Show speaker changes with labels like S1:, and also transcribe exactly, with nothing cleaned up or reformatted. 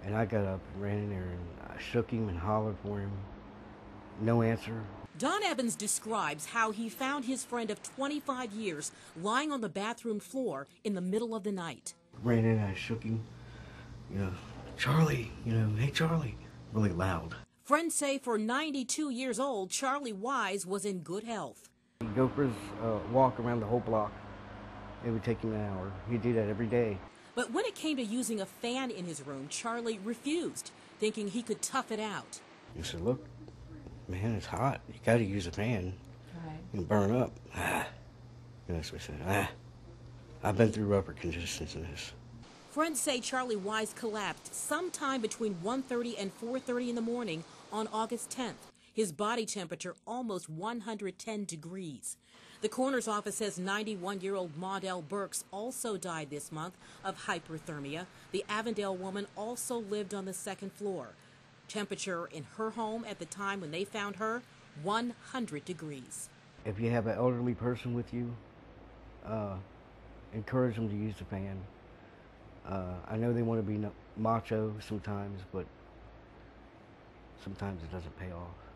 S1: And I got up and ran in there and I shook him and hollered for him. No answer.
S2: Don Evans describes how he found his friend of twenty-five years lying on the bathroom floor in the middle of the night.
S1: Ran in and I shook him, you know, Charlie, you know, hey Charlie, really loud.
S2: Friends say for ninety-two years old, Charlie Wise was in good health.
S1: He'd go for his uh, walk around the whole block. It would take him an hour. He'd do that every day.
S2: But when it came to using a fan in his room, Charlie refused, thinking he could tough it out.
S1: He said, look, man, it's hot. You got to use a fan.
S2: Right.
S1: You can burn up. Ah. And that's what I said. Ah. I've been through rougher conditions than this.
S2: Friends say Charlie Wise collapsed sometime between one thirty and four thirty in the morning on August tenth. His body temperature almost one hundred ten degrees. The coroner's office says ninety-one-year-old Maudel Burks also died this month of hyperthermia. The Avondale woman also lived on the second floor. Temperature in her home at the time when they found her, one hundred degrees.
S1: If you have an elderly person with you, uh, encourage them to use the fan. Uh, I know they want to be macho sometimes, but sometimes it doesn't pay off.